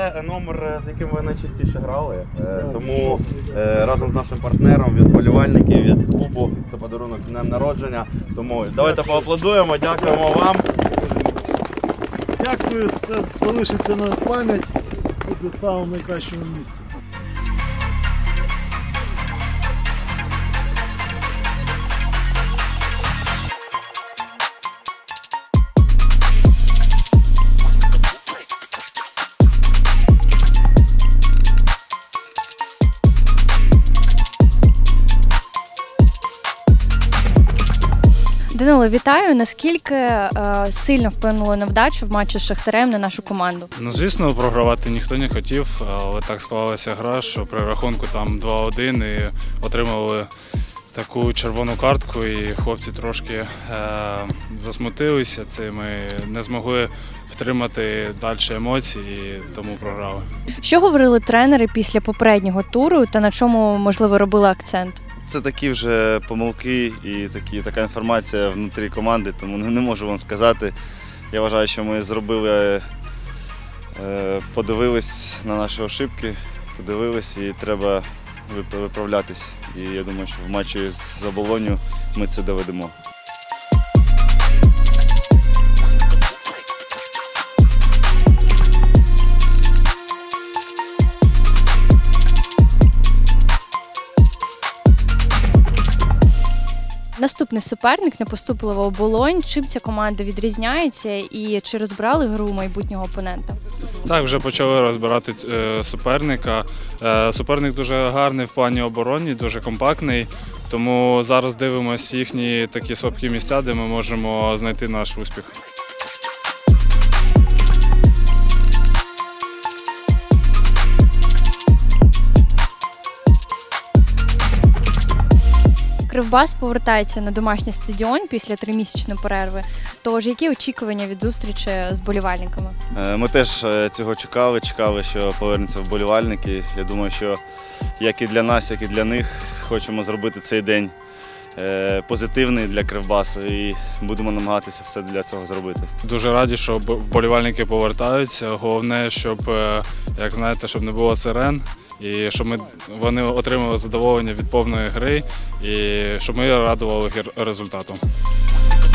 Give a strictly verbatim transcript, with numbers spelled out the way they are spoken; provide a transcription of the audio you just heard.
Це номер, з яким ви найчастіше грали, тому разом з нашим партнером від вболівальників, від клубу, це подарунок з днем народження. Тому давайте поаплодуємо, дякуємо вам. Дякую, це залишиться на пам'ять, буде в самому найкращому місці. Данило, вітаю. Наскільки е, сильно вплинуло на вдачу в матчі з Шахтарем на нашу команду? Ну, звісно, програвати ніхто не хотів, але так склалася гра, що при рахунку там два один і отримали таку червону картку, і хлопці трошки е, засмутилися цим і не змогли втримати далі емоції, і тому програли. Що говорили тренери після попереднього туру та на чому, можливо, робили акцент? Це такі вже помилки і такі, така інформація внутрі команди, тому не можу вам сказати. Я вважаю, що ми зробили, подивились на наші ошибки, подивились і треба виправлятись. І я думаю, що в матчі з Оболонню ми це доведемо. Наступний суперник непоступливо Оболонь. Чим ця команда відрізняється і чи розбирали гру майбутнього опонента? Так, вже почали розбирати суперника. Суперник дуже гарний в плані оборони, дуже компактний, тому зараз дивимося їхні такі слабкі місця, де ми можемо знайти наш успіх. Кривбас повертається на домашній стадіон після тримісячної перерви. Тож, які очікування від зустрічі з вболівальниками? Ми теж цього чекали, чекали, що повернуться вболівальники. Я думаю, що як і для нас, як і для них, хочемо зробити цей день позитивний для Кривбасу і будемо намагатися все для цього зробити. Дуже раді, що вболівальники повертаються. Головне, щоб, як знаєте, щоб не було сирен. І щоб ми, вони отримали задоволення від повної гри і щоб ми радували результатом.